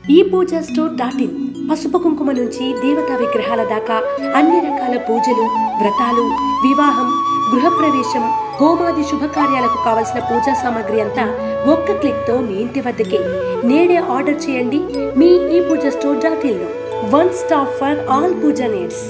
ePoojaStore.in పసుపు కుంకుమ నుంచి దేవతా విగ్రహాల దాకా అన్ని రకాల పూజలు, వ్రతాలు, వివాహం, గృహప్రవేశం, హోమాది శుభకార్యాలకు కావలసిన పూజా సామాగ్రి అంతా ఒక్క క్లిక్ తో మీ ఇంటి వద్దకే. నేడే ఆర్డర్ చేయండి మీ ePoojaStore.in లో. One stop for all puja needs.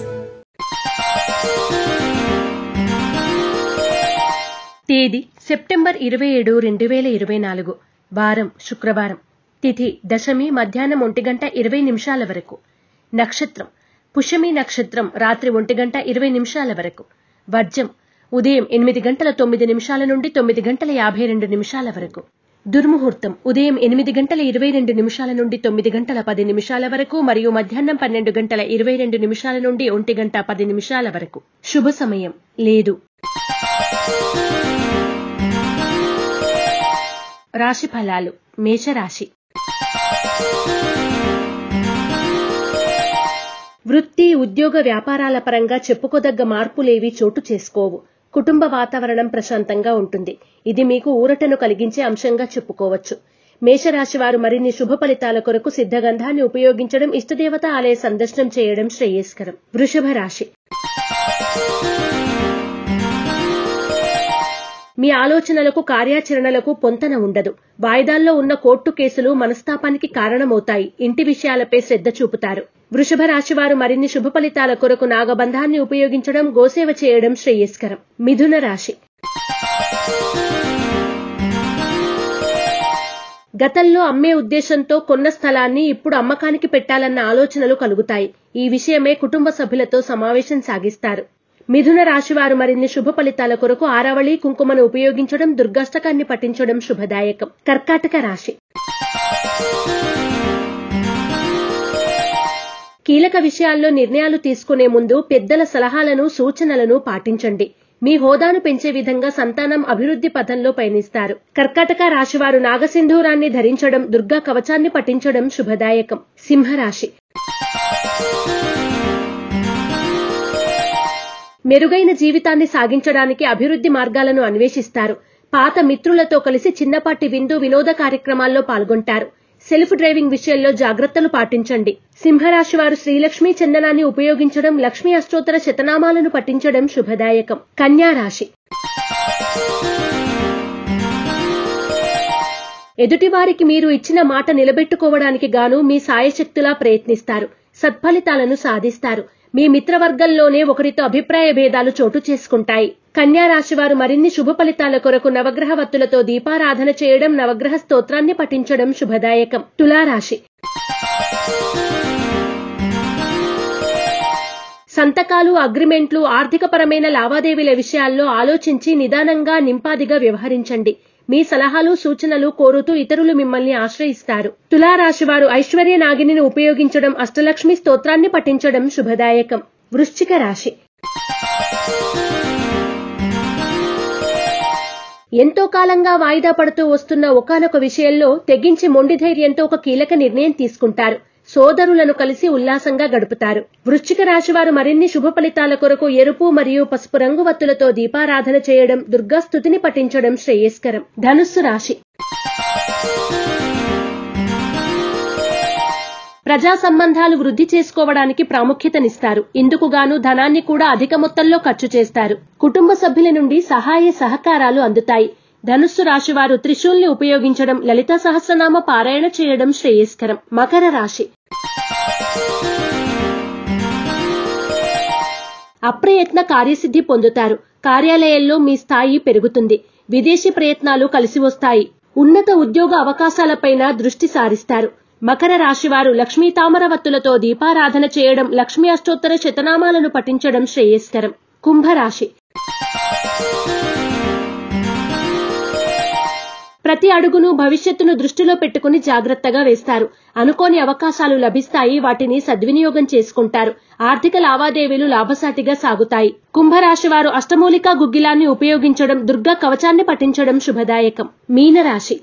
తేదీ సెప్టెంబర్ 27, 2024. వారం శుక్రవారం. తిథి దశమి మధ్యాహ్నం 1:20 వరకు. నక్షత్రం పుష్యమి నక్షత్రం రాత్రి 1:20 వరకు. వర్జం ఉదయం 8:09 నుండి 9:52 వరకు. దుర్ముహూర్తం ఉదయం 8:22 నుండి 9:10 వరకు మరియు మధ్యాహ్నం 12:22 నుండి 1:10 వరకు. శుభ సమయం లేదు. రాశి ఫలాలు. మేషరాశి. వృత్తి, ఉద్యోగ, వ్యాపారాల పరంగా చెప్పుకోదగ్గ మార్పులేవి చోటు చేసుకోవు. కుటుంబ వాతావరణం ప్రశాంతంగా ఉంటుంది. ఇది మీకు ఊరటను కలిగించే అంశంగా చెప్పుకోవచ్చు. మేషరాశి వారు మరిన్ని శుభ ఫలితాల కొరకు సిద్ధగంధాన్ని ఉపయోగించడం, ఇష్టదేవత ఆలయ సందర్శనం చేయడం శ్రేయస్కరం. వృషభ రాశి. మీ ఆలోచనలకు, కార్యాచరణలకు పొంతన ఉండదు. వాయిదాల్లో ఉన్న కోర్టు కేసులు మనస్తాపానికి కారణమవుతాయి. ఇంటి విషయాలపై శ్రద్ధ చూపుతారు. వృషభ రాశి వారు మరిన్ని శుభ ఫలితాల కొరకు నాగబంధాన్ని ఉపయోగించడం, గోసేవ చేయడం శ్రేయస్కరం. మిథున రాశి. గతంలో అమ్మే ఉద్దేశంతో కొన్న స్థలాన్ని ఇప్పుడు అమ్మకానికి పెట్టాలన్న ఆలోచనలు కలుగుతాయి. ఈ విషయమే కుటుంబ సభ్యులతో సమావేశం సాగిస్తారు. మిథున రాశి వారు మరిన్ని శుభ ఫలితాల కొరకు ఆరావళి కుంకుమను ఉపయోగించడం, దుర్గాష్టకాన్ని పఠించడం శుభదాయకం. కర్కాటక రాశి. కీలక విషయాల్లో నిర్ణయాలు తీసుకునే ముందు పెద్దల సలహాలను, సూచనలను పాటించండి. మీ హోదాను పెంచే విధంగా సంతానం అభివృద్ధి పథంలో పయనిస్తారు. కర్కాటక రాశివారు నాగసింధూరాన్ని ధరించడం, దుర్గా కవచాన్ని పఠించడం శుభదాయకం. సింహరాశి. మెరుగైన జీవితాన్ని సాగించడానికి అభివృద్ధి మార్గాలను అన్వేషిస్తారు. పాత మిత్రులతో కలిసి చిన్నపాటి విందు, వినోద కార్యక్రమాల్లో పాల్గొంటారు. సెల్ఫ్ డ్రైవింగ్ విషయంలో జాగ్రత్తలు పాటించండి. సింహరాశి వారు శ్రీలక్ష్మీ చందనాన్ని ఉపయోగించడం, లక్ష్మీ అష్టోత్తర శతనామాలను పఠించడం శుభదాయకం. కన్యా రాశి. ఎదుటివారికి మీరు ఇచ్చిన మాట నిలబెట్టుకోవడానికి గాను మీ సాయశక్తులా ప్రయత్నిస్తారు. సత్ఫలితాలను సాధిస్తారు. మీ మిత్రవర్గంలోనే ఒకరితో అభిప్రాయ భేదాలు చోటు చేసుకుంటాయి. కన్యా రాశి వారు మరిన్ని శుభ ఫలితాల కొరకు నవగ్రహ వత్తులతో దీపారాధన చేయడం, నవగ్రహ స్తోత్రాన్ని పఠించడం శుభదాయకం. తులారాశి. సంతకాలు, అగ్రిమెంట్లు, ఆర్థికపరమైన లావాదేవీల విషయాల్లో ఆలోచించి నిదానంగా, నింపాదిగా వ్యవహరించండి. మీ సలహాలు, సూచనలు కోరుతూ ఇతరులు మిమ్మల్ని ఆశ్రయిస్తారు. తులారాశి వారు ఐశ్వర్య నాగిని ఉపయోగించడం, అష్టలక్ష్మి స్తోత్రాన్ని పఠించడం శుభదాయకం. వృశ్చిక రాశి. ఎంతో కాలంగా వాయిదా పడుతూ వస్తున్న ఒకానొక విషయంలో తెగించి మొండి ధైర్యంతో ఒక కీలక నిర్ణయం తీసుకుంటారు. సోదరులను కలిసి ఉల్లాసంగా గడుపుతారు. వృశ్చిక రాశి వారు మరిన్ని శుభ ఫలితాల కొరకు ఎరుపు మరియు పసుపు రంగు వత్తులతో దీపారాధన చేయడం, దుర్గా స్తుతిని పఠించడం శ్రేయస్కరం. ధనుస్సు రాశి. ప్రజా సంబంధాలు వృద్ధి చేసుకోవడానికి ప్రాముఖ్యతనిస్తారు. ఇందుకుగాను ధనాన్ని కూడా అధిక మొత్తంలో ఖర్చు చేస్తారు. కుటుంబ సభ్యుల నుండి సహాయ సహకారాలు అందుతాయి. ధనుస్సు రాశి వారు త్రిశూల్ని ఉపయోగించడం, లలితా సహస్రనామ పారాయణ చేయడం శ్రేయస్కరం. మకర రాశి. అప్రయత్న కార్యసిద్ధి పొందుతారు. కార్యాలయంలో మీ స్థాయి పెరుగుతుంది. విదేశీ ప్రయత్నాలు కలిసి వస్తాయి. ఉన్నత ఉద్యోగ అవకాశాలపైన దృష్టి సారిస్తారు. మకర రాశి వారు లక్ష్మీ తామరవత్తులతో దీపారాధన చేయడం, లక్ష్మీ అష్టోత్తర శతనామాలను పఠించడం శ్రేయస్కరం. కుంభరాశి. ప్రతి అడుగును భవిష్యత్తును దృష్టిలో పెట్టుకుని జాగ్రత్తగా వేస్తారు. అనుకోని అవకాశాలు లభిస్తాయి. వాటిని సద్వినియోగం చేసుకుంటారు. ఆర్థిక లావాదేవీలు లాభసాటిగా సాగుతాయి. కుంభరాశి వారు అష్టమూలికా గుగ్గిలాన్ని ఉపయోగించడం, దుర్గా కవచాన్ని పఠించడం శుభదాయకం. మీనరాశి.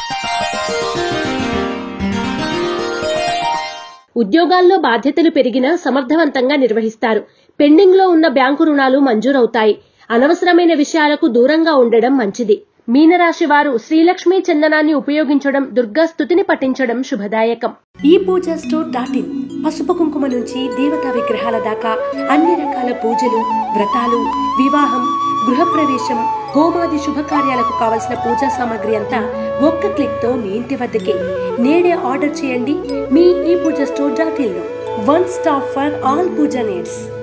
ఉద్యోగాల్లో బాధ్యతలు పెరిగినా సమర్థవంతంగా నిర్వహిస్తారు. పెండింగ్ లో ఉన్న బ్యాంకు రుణాలు మంజూరవుతాయి. అనవసరమైన విషయాలకు దూరంగా ఉండడం మంచిది. మీనరాశి వారు శ్రీలక్ష్మీ చందనాన్ని ఉపయోగించడం, దుర్గా స్తుతిని పఠించడం శుభదాయకం. ఈ పూజా స్టోర్.in పసుపు కుంకుమ నుంచి దేవతా విగ్రహాల దాకా అన్ని రకాల పూజలు, వ్రతాలు, వివాహం, గృహప్రవేశం, హోమాది శుభకార్యాలకు కావలసిన పూజా సామాగ్రి అంతా ఒక్క క్లిక్ తో మీ ఇంటి వద్దకే. నేడే ఆర్డర్ చేయండి మీ ఈ పూజా స్టోర్.in లో. One stop for all puja needs.